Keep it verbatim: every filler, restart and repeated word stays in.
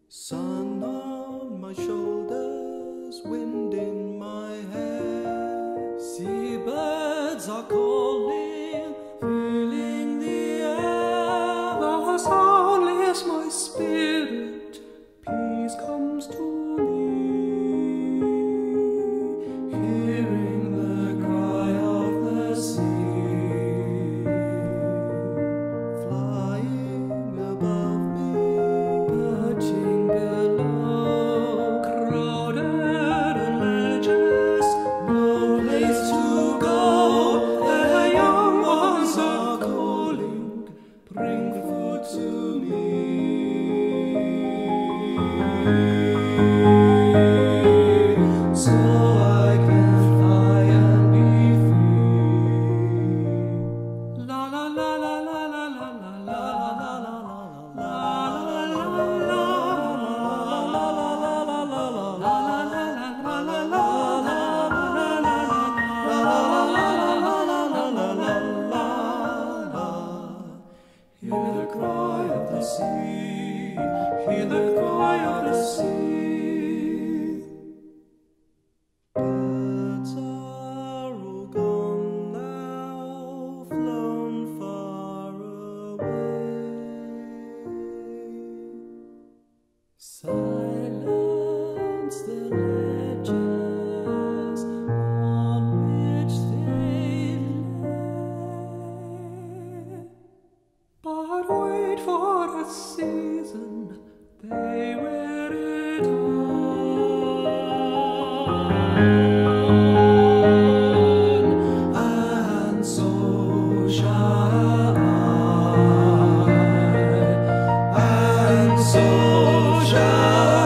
Sun on my shoulders, wind in my hair. Seabirds are calling, filling the air. The sound lifts my spirit, peace comes to me. Hearing the cry of the sea, flying above me, perching below, crowded and ledges, no place to go. The young ones are calling, bring food to me. So I can fly and be free. La la la la la la la la la la la Hear the cry of the sea, hear the cry of the sea. Birds are all gone now, flown far away. Silence the ledges on which they lay. But wait for a season, they wear it on. And so shall I, and so shall